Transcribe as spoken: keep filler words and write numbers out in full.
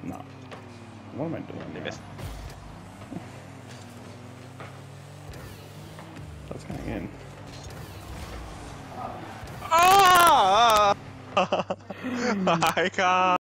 No. What am I doing? They missed. That's coming in. Ah! I can't.